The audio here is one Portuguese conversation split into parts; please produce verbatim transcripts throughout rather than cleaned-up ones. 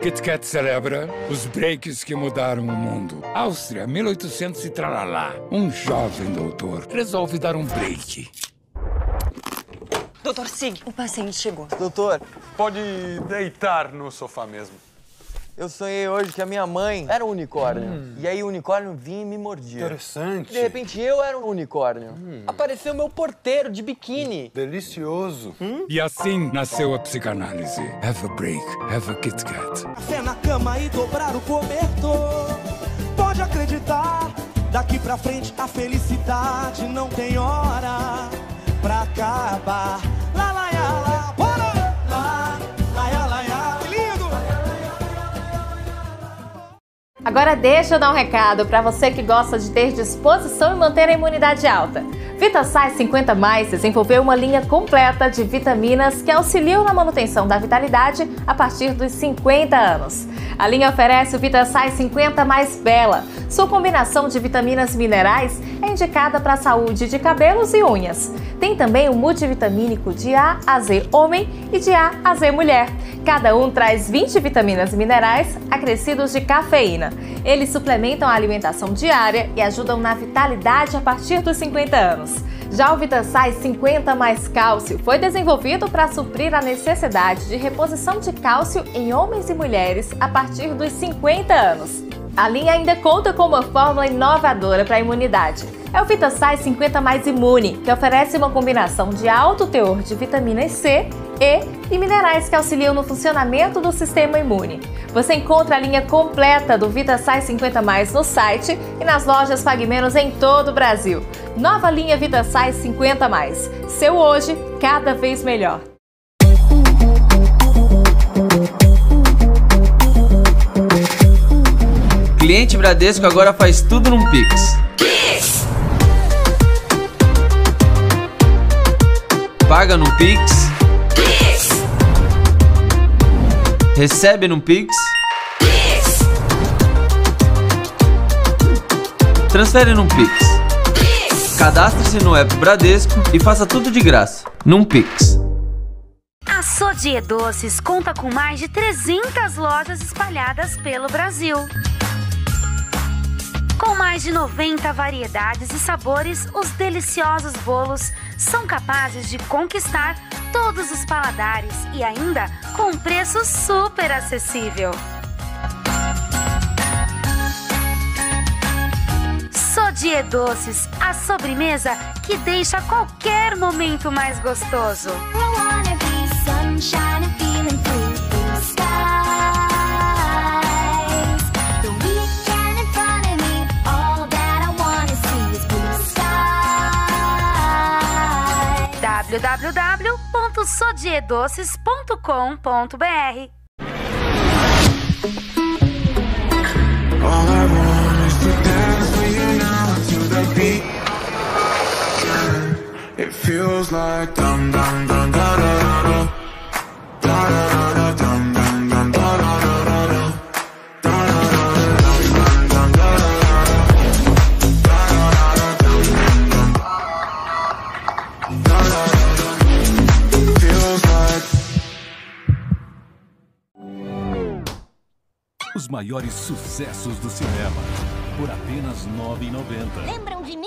Kit Kat celebra os breaks que mudaram o mundo. Áustria, mil e oitocentos e tralalá. Um jovem doutor resolve dar um break. Doutor Sig, o paciente chegou. Doutor, pode deitar no sofá mesmo. Eu sonhei hoje que a minha mãe era um unicórnio. Hum. E aí o unicórnio vinha e me mordia. Interessante. De repente eu era um unicórnio. Hum. Apareceu meu porteiro de biquíni. Delicioso. Hum? E assim nasceu a psicanálise. Have a break, have a Kit Kat. Café na cama e dobrar o cobertor. Pode acreditar, daqui pra frente a felicidade não tem hora pra acabar. Lá, lá, lá, lá, bora! Lá, lá, lá, lá, lá. Lindo! Agora deixa eu dar um recado para você que gosta de ter disposição e manter a imunidade alta. VitaSai cinquenta mais desenvolveu uma linha completa de vitaminas que auxiliam na manutenção da vitalidade a partir dos cinquenta anos. A linha oferece o VitaSai cinquenta mais Bela. Sua combinação de vitaminas e minerais é indicada para a saúde de cabelos e unhas. Tem também o multivitamínico de A a Z homem e de A a Z mulher. Cada um traz vinte vitaminas e minerais acrescidos de cafeína. Eles suplementam a alimentação diária e ajudam na vitalidade a partir dos cinquenta anos. Já o VitaSai cinquenta mais Cálcio foi desenvolvido para suprir a necessidade de reposição de cálcio em homens e mulheres a partir dos cinquenta anos. A linha ainda conta com uma fórmula inovadora para a imunidade. É o VitaSai cinquenta mais Imune, que oferece uma combinação de alto teor de vitaminas C, E e minerais que auxiliam no funcionamento do sistema imune. Você encontra a linha completa do VitaSai cinquenta mais no site e nas lojas Pague Menos em todo o Brasil. Nova linha VitaSai cinquenta mais. Seu hoje, cada vez melhor. Cliente Bradesco agora faz tudo num Pix. Pix! Paga num Pix. Pix! Recebe num Pix. Pix! Transfere num Pix. Pix! Cadastre-se no app Bradesco e faça tudo de graça, num Pix. A Sodier Doces conta com mais de trezentas lojas espalhadas pelo Brasil. Com mais de noventa variedades e sabores, os deliciosos bolos são capazes de conquistar todos os paladares e ainda com um preço super acessível. Sodier Doces, a sobremesa que deixa qualquer momento mais gostoso. w w w ponto sodier doces ponto com ponto b r. Os maiores sucessos do cinema, por apenas nove reais e noventa centavos. Lembram de mim?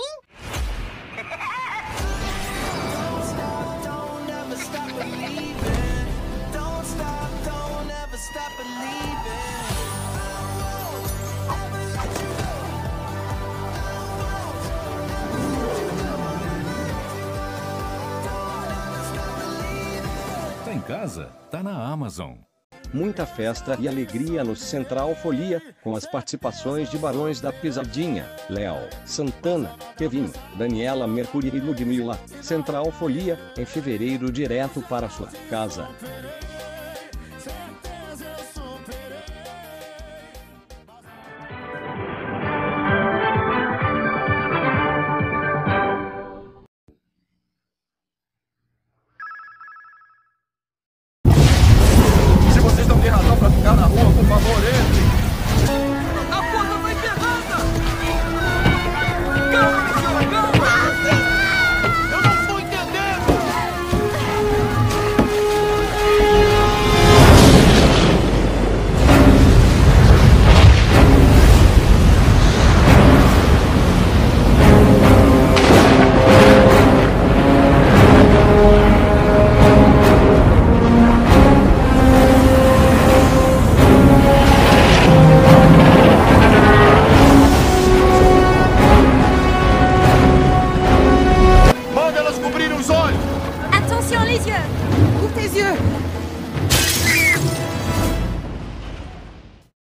Tá em casa? Tá na Amazon. Muita festa e alegria no Central Folia, com as participações de Barões da Pisadinha, Léo, Santana, Kevin, Daniela Mercury e Ludmilla. Central Folia, em fevereiro direto para sua casa.